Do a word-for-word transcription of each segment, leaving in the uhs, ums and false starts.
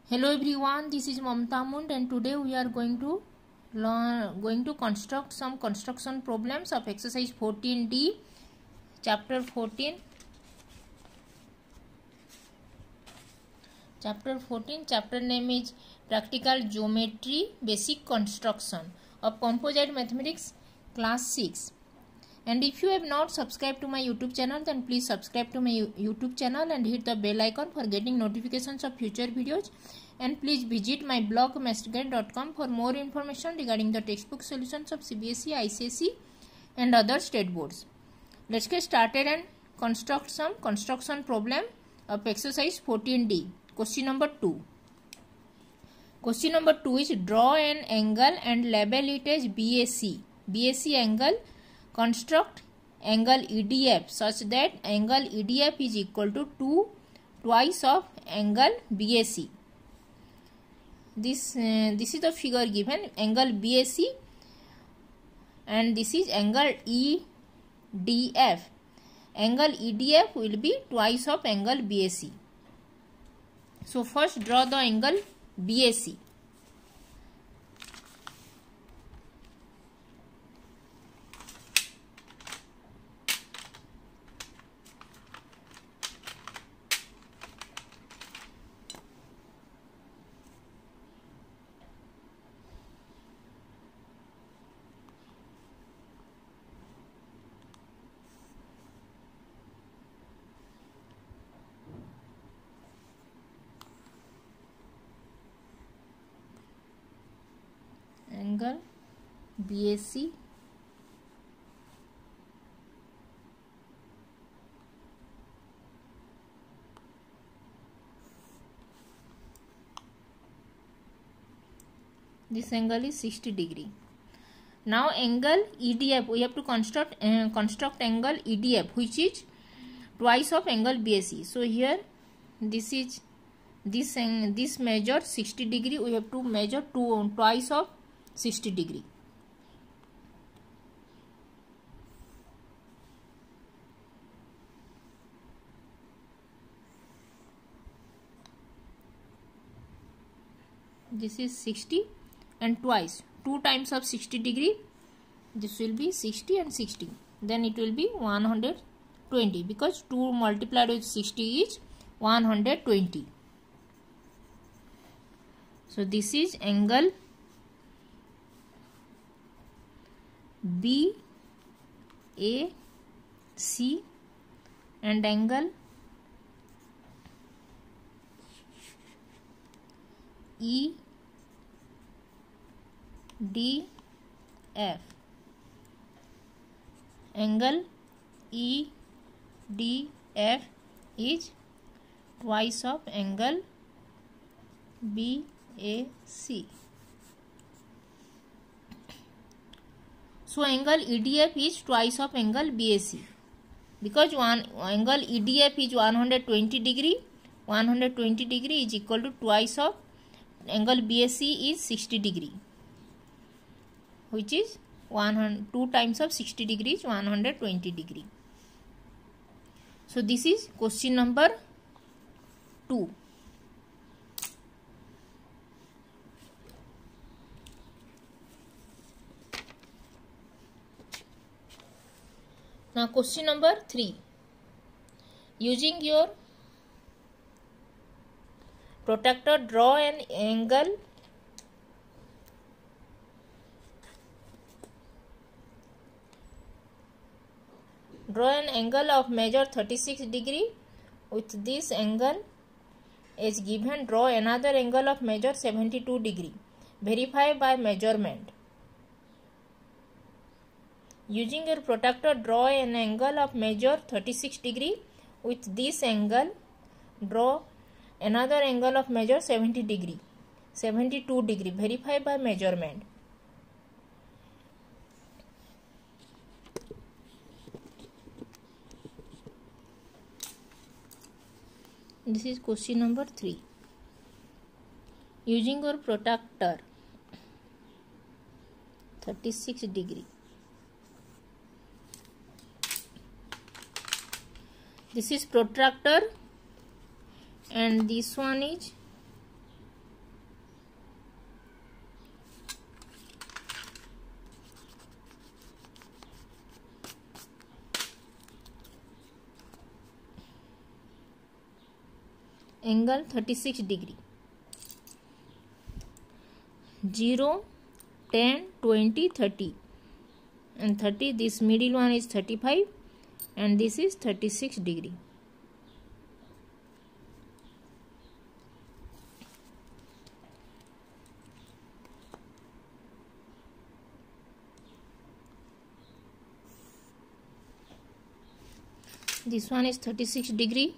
Hello everyone, this is Mamta Mund and today we are going to learn going to construct some construction problems of exercise fourteen D, chapter fourteen. Chapter fourteen, chapter name is Practical Geometry Basic Construction of Composite Mathematics Class six. And if you have not subscribed to my YouTube channel, then please subscribe to my YouTube channel and hit the bell icon for getting notifications of future videos. And please visit my blog masterguide dot com for more information regarding the textbook solutions of C B S E, I C S E and other state boards. Let's get started and construct some construction problem of exercise fourteen D. Question number two. Question number two is draw an angle and label it as B A C. B A C angle. Construct angle E D F such that angle E D F is equal to two twice of angle B A C. This uh, this is the figure given, angle B A C, and this is angle E D F. Angle E D F will be twice of angle B A C. So first draw the angle B A C. Angle B A C this angle is sixty degree. Now angle E D F, we have to construct uh, construct angle E D F which is twice of angle B A C. So here this is this and this measure sixty degree, we have to measure two twice of sixty degree. This is sixty and twice two times of sixty degree, this will be sixty and sixty, then it will be one hundred twenty because two multiplied with sixty is one hundred twenty. So this is angle B A C and angle E D F. Angle E D F is twice of angle B A C. So angle E D F is twice of angle B A C because one angle E D F is one hundred twenty degree. one hundred twenty degree is equal to twice of angle B A C is sixty degree, which is one hundred two times of sixty degrees one hundred twenty degree. So this is question number two. Now question number three. Using your protractor, draw an angle draw an angle of measure thirty-six degree. With this angle is given, draw another angle of measure seventy-two degree. Verify by measurement. Using your protractor, draw an angle of measure thirty-six degree. With this angle, draw another angle of measure seventy degree, seventy-two degree. Verify by measurement. This is question number three. Using your protractor, thirty-six degree. This is protractor and this one is angle thirty-six degree. zero, ten, twenty, thirty. And thirty, this middle one is thirty-five and this is thirty-six degree. This one is thirty-six degree.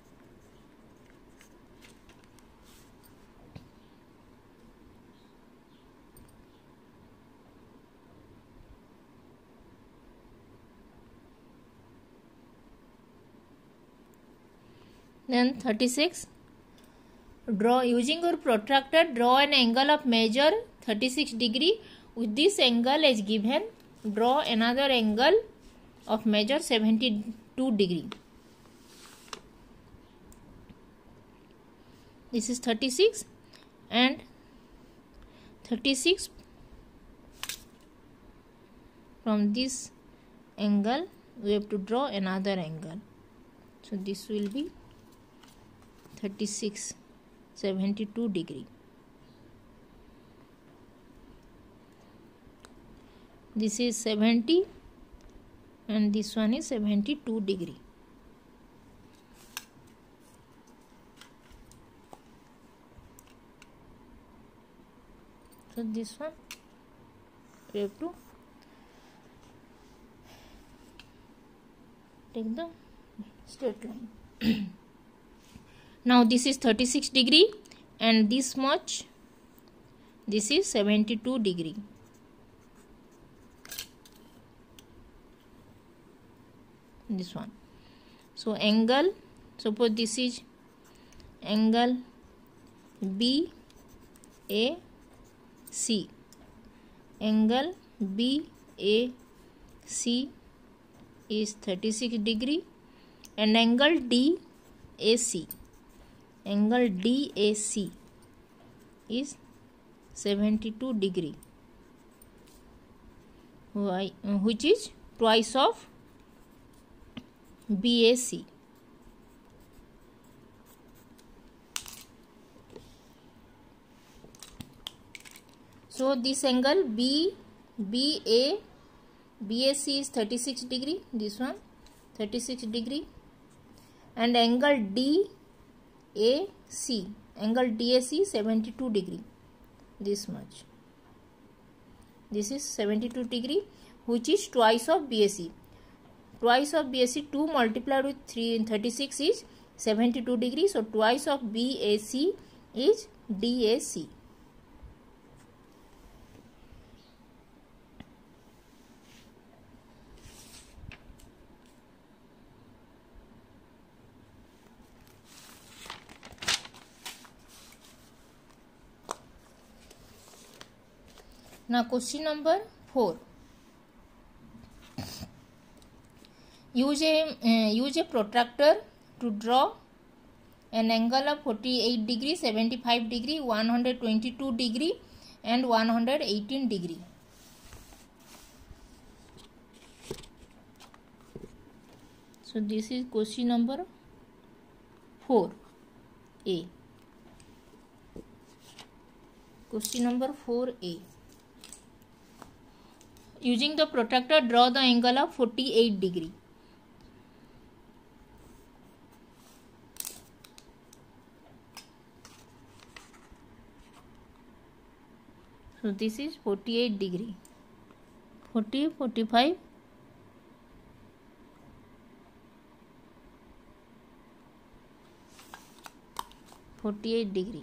Then thirty-six. Draw using your protractor, draw an angle of measure thirty-six degree. With this angle as given, draw another angle of measure seventy-two degree. This is thirty-six and thirty-six. From this angle we have to draw another angle. So this will be thirty-six, seventy-two degree. This is seventy and this one is seventy-two degree. So this one we have to take the straight line. Now this is thirty-six degree and this much, this is seventy-two degree. This one. So angle, suppose this is angle B A C. Angle B A C is thirty-six degree and angle D A C. Angle D A C is seventy-two degree, which is twice of B A C. So this angle B B A B A C is thirty-six degree. This one thirty-six degree and angle D A C, angle D A C seventy-two degree. This much. This is seventy-two degree, which is twice of B A C. Twice of B A C, two multiplied with three, thirty-six is seventy-two degree. So twice of B A C is D A C. Now question number four. Use a uh, use a protractor to draw an angle of forty-eight degree, seventy-five degree, one hundred twenty-two degree and one hundred eighteen degree. So this is question number four A. Question number four A. Using the protractor, draw the angle of forty-eight degree. So this is forty-eight degree. forty, forty-five. forty-eight degree.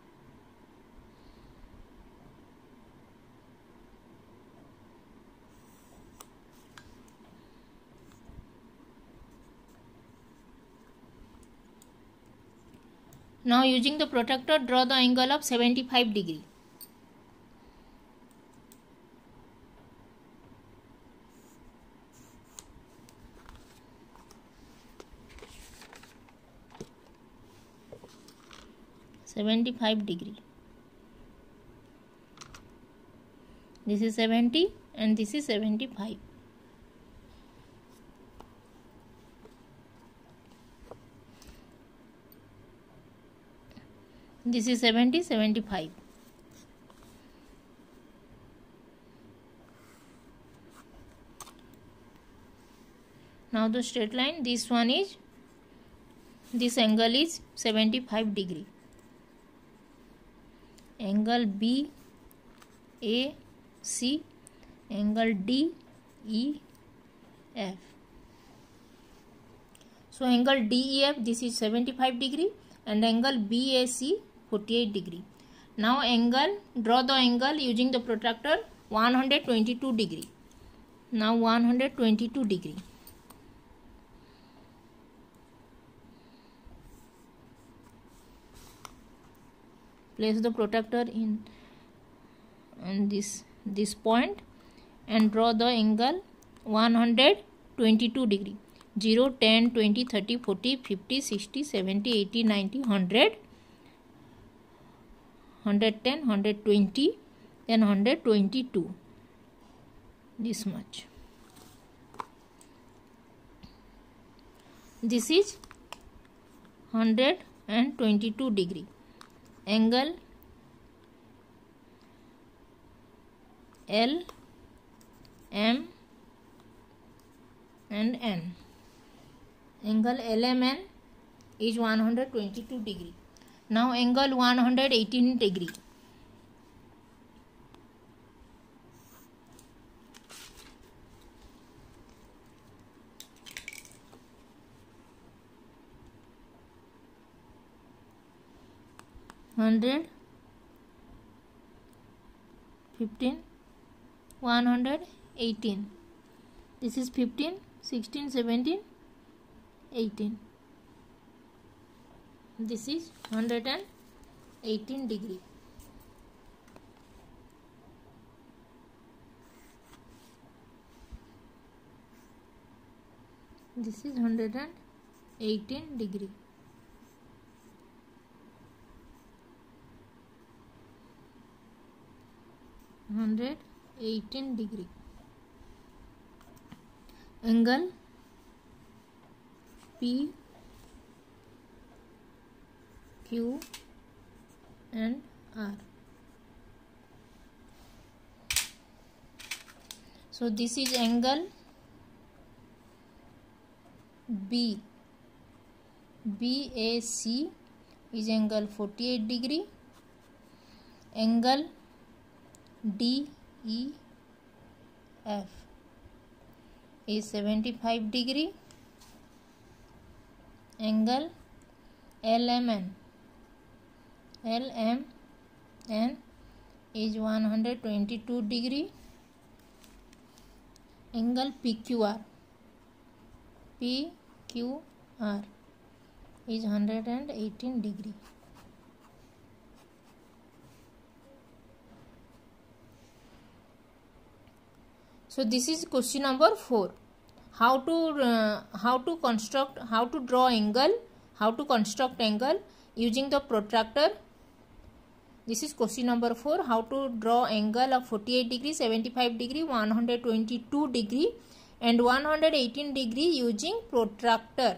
Now using the protractor, draw the angle of seventy-five degree. seventy-five degree. This is seventy and this is seventy-five. This is seventy, seventy-five. Now the straight line, this one is, this angle is seventy-five degree. Angle B A C, angle D E F. So angle D E F, this is seventy-five degree, and angle B A C forty-eight degree. Now angle, draw the angle using the protractor one hundred twenty-two degree. Now one hundred twenty-two degree. Place the protractor in and this this point and draw the angle one hundred twenty-two degree. zero, ten, twenty, thirty, forty, fifty, sixty, seventy, eighty, ninety, one hundred, one hundred ten, one hundred twenty, then one hundred twenty-two. This much. This is one hundred twenty-two degree. Angle L, M and N. Angle L M N is one hundred twenty-two degree. Now angle one hundred eighteen degree. one hundred, fifteen, one hundred eighteen. This is fifteen, sixteen, seventeen, eighteen. This is one hundred eighteen degree. This is one hundred eighteen degree. one hundred eighteen degree. Angle P, Q and R. So this is angle B. B A C is angle forty-eight degree. Angle D E F is seventy-five degree. Angle L M N, L M N is one hundred twenty-two degree. Angle P Q R, P Q R is one hundred eighteen degree. So this is question number four. How to uh, how to construct, how to draw angle, how to construct angle using the protractor. This is question number four. How to draw angle of forty-eight degree, seventy-five degree, one hundred twenty-two degree and one hundred eighteen degree using protractor.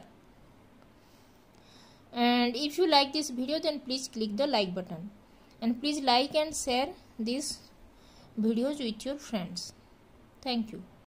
And if you like this video, then please click the like button and please like and share these videos with your friends. Thank you.